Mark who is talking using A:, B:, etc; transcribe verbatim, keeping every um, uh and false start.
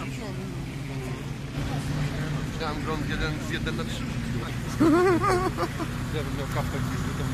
A: Myślałem, że on jeden z jeden na trzy. Ja bym miał kapę gdzieś